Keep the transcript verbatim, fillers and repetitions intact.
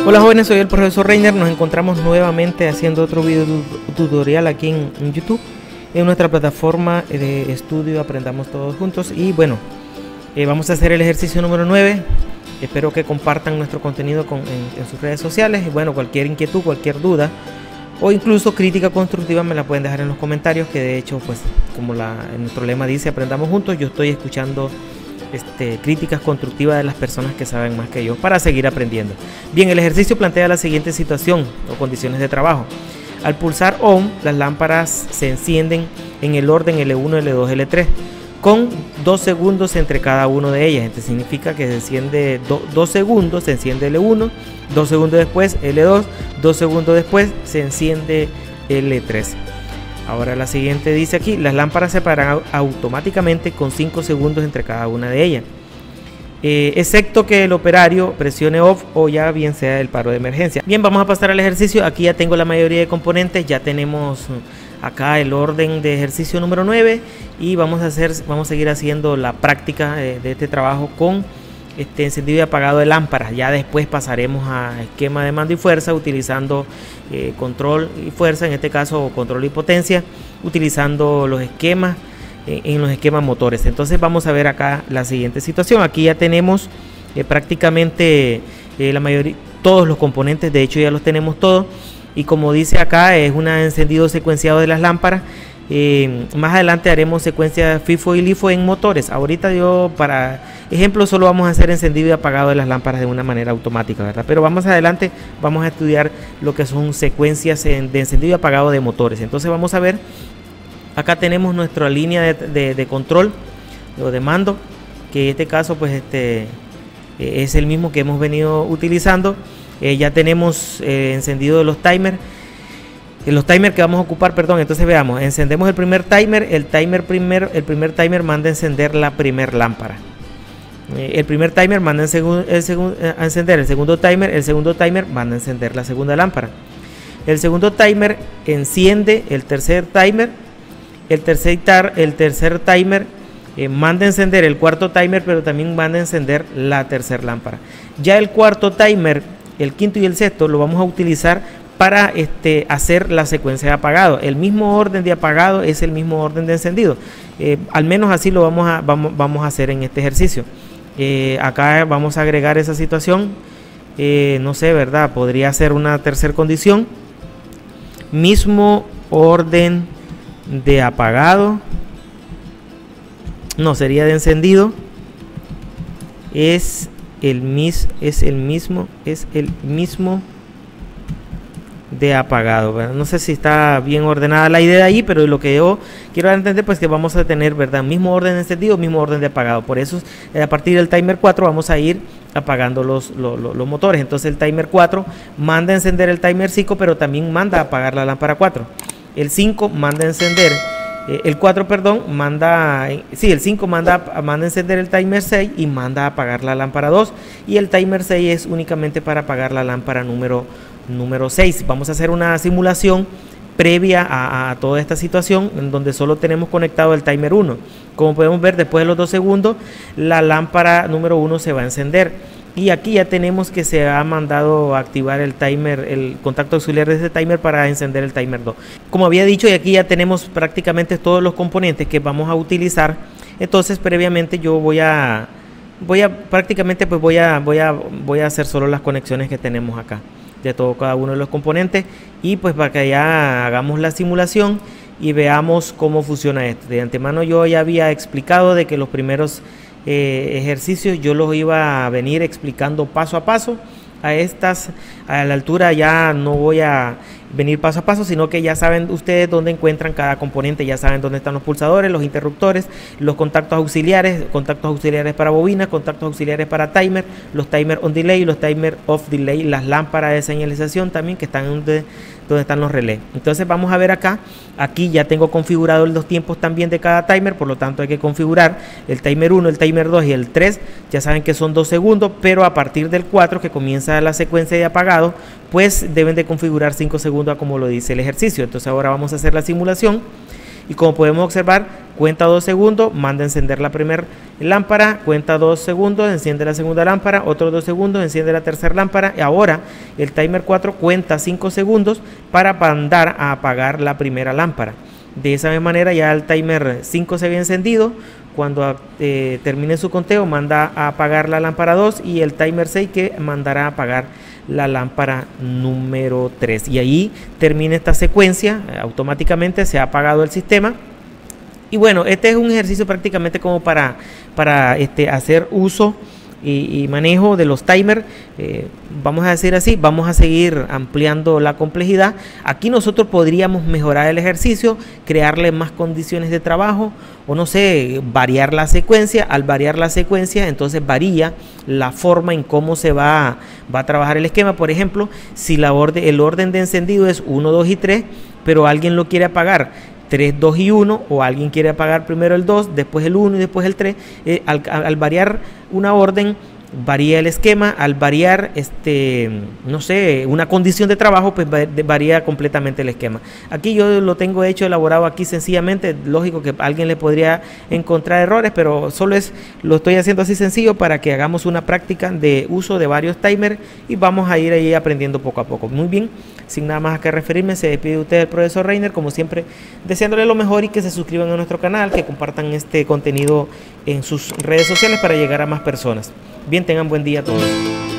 Hola jóvenes, soy el profesor Reiner. Nos encontramos nuevamente haciendo otro video tutorial aquí en, en YouTube, en nuestra plataforma de estudio Aprendamos Todos Juntos. Y bueno, eh, vamos a hacer el ejercicio número nueve. Espero que compartan nuestro contenido con, en, en sus redes sociales. Y bueno, cualquier inquietud, cualquier duda o incluso crítica constructiva me la pueden dejar en los comentarios, que de hecho, pues como la, nuestro lema dice, aprendamos juntos, yo estoy escuchando Este, críticas constructivas de las personas que saben más que yo para seguir aprendiendo. Bien, el ejercicio plantea la siguiente situación o condiciones de trabajo. Al pulsar ON, las lámparas se encienden en el orden L uno, L dos, L tres con dos segundos entre cada uno de ellas. Esto significa que se enciende dos segundos, se enciende L uno, dos segundos después L dos, dos segundos después se enciende L tres. Ahora la siguiente dice aquí, las lámparas se apagarán automáticamente con cinco segundos entre cada una de ellas, eh, excepto que el operario presione off o ya bien sea el paro de emergencia. Bien, vamos a pasar al ejercicio. Aquí ya tengo la mayoría de componentes, ya tenemos acá el orden de ejercicio número nueve y vamos a hacer, vamos a seguir haciendo la práctica eh, de este trabajo con este encendido y apagado de lámparas. Ya después pasaremos a esquema de mando y fuerza utilizando eh, control y fuerza, en este caso control y potencia, utilizando los esquemas eh, en los esquemas motores. Entonces vamos a ver acá la siguiente situación. Aquí ya tenemos eh, prácticamente eh, la mayoría, todos los componentes, de hecho ya los tenemos todos, y como dice acá es un encendido secuenciado de las lámparas. Eh, más adelante haremos secuencia FIFO y LIFO en motores. Ahorita yo, para ejemplo, solo vamos a hacer encendido y apagado de las lámparas de una manera automática, ¿verdad? Pero vamos adelante, vamos a estudiar lo que son secuencias en, de encendido y apagado de motores. Entonces vamos a ver, acá tenemos nuestra línea de, de, de control o de mando, que en este caso pues este eh, es el mismo que hemos venido utilizando. Eh, ya tenemos eh, encendido de los timers. En los timers que vamos a ocupar, perdón, entonces veamos, encendemos el primer timer, el timer primero, el primer timer manda a encender la primer lámpara. Eh, el primer timer manda en el segun, eh, a encender el segundo timer, el segundo timer manda a encender la segunda lámpara. El segundo timer enciende el tercer timer, el tercer, tar, el tercer timer eh, manda a encender el cuarto timer, pero también manda a encender la tercera lámpara. Ya el cuarto timer, el quinto y el sexto lo vamos a utilizar para este, hacer la secuencia de apagado. El mismo orden de apagado es el mismo orden de encendido. Eh, al menos así lo vamos a, vamos, vamos a hacer en este ejercicio. Eh, acá vamos a agregar esa situación. Eh, no sé, ¿verdad? Podría ser una tercera condición. Mismo orden de apagado. No, sería de encendido. Es el, mis, es el mismo, es el mismo de apagado, ¿verdad? No sé si está bien ordenada la idea ahí, pero lo que yo quiero entender pues que vamos a tener, ¿verdad? Mismo orden de encendido, mismo orden de apagado. Por eso a partir del timer cuatro vamos a ir apagando los, los, los motores. Entonces el timer cuatro manda a encender el timer cinco, pero también manda a apagar la lámpara cuatro. El cinco manda a encender eh, el cuatro, perdón, manda, eh, sí, el cinco manda, manda a encender el timer seis y manda a apagar la lámpara dos, y el timer seis es únicamente para apagar la lámpara número número seis. Vamos a hacer una simulación previa a, a toda esta situación, en donde solo tenemos conectado el timer uno. Como podemos ver, después de los dos segundos la lámpara número uno se va a encender, y aquí ya tenemos que se ha mandado a activar el timer, el contacto auxiliar de este timer para encender el timer dos. Como había dicho, y aquí ya tenemos prácticamente todos los componentes que vamos a utilizar. Entonces previamente yo voy a voy a prácticamente pues voy a voy a voy a hacer solo las conexiones que tenemos acá de todo cada uno de los componentes, y pues para que ya hagamos la simulación y veamos cómo funciona esto. De antemano yo ya había explicado de que los primeros eh, ejercicios yo los iba a venir explicando paso a paso. A estas, a la altura ya no voy a venir paso a paso, sino que ya saben ustedes dónde encuentran cada componente, ya saben dónde están los pulsadores, los interruptores, los contactos auxiliares, contactos auxiliares para bobinas, contactos auxiliares para timer, los timer on delay, los timer off delay, las lámparas de señalización también que están donde, donde están los relés. Entonces vamos a ver acá, aquí ya tengo configurado los tiempos también de cada timer, por lo tanto hay que configurar el timer uno, el timer dos y el tres, ya saben que son dos segundos, pero a partir del cuatro que comienza la secuencia de apagado, pues deben de configurar cinco segundos como lo dice el ejercicio. Entonces ahora vamos a hacer la simulación y como podemos observar, cuenta dos segundos, manda a encender la primera lámpara, cuenta dos segundos, enciende la segunda lámpara, otros dos segundos, enciende la tercera lámpara, y ahora el timer cuatro cuenta cinco segundos para mandar a apagar la primera lámpara. De esa misma manera ya el timer cinco se había encendido. Cuando eh, termine su conteo, manda a apagar la lámpara dos y el timer seis que mandará a apagar la lámpara número tres. Y ahí termina esta secuencia, eh, automáticamente se ha apagado el sistema. Y bueno, este es un ejercicio prácticamente como para, para este, hacer uso y, y manejo de los timers. Eh, vamos a decir así, vamos a seguir ampliando la complejidad. Aquí nosotros podríamos mejorar el ejercicio, crearle más condiciones de trabajo, o no sé, variar la secuencia. Al variar la secuencia, entonces varía la forma en cómo se va, va a trabajar el esquema. Por ejemplo, si la orden, el orden de encendido es uno, dos y tres, pero alguien lo quiere apagar tres, dos y uno, o alguien quiere apagar primero el dos, después el uno y después el tres, eh, al, al variar una orden, varía el esquema. Al variar este no sé, una condición de trabajo, pues varía completamente el esquema. Aquí yo lo tengo hecho, elaborado aquí sencillamente. Lógico que a alguien le podría encontrar errores, pero solo es, lo estoy haciendo así sencillo para que hagamos una práctica de uso de varios timers y vamos a ir ahí aprendiendo poco a poco. Muy bien, sin nada más a que referirme, se despide usted el profesor Reiner, como siempre deseándole lo mejor y que se suscriban a nuestro canal, que compartan este contenido en sus redes sociales para llegar a más personas. Bien, tengan buen día a todos.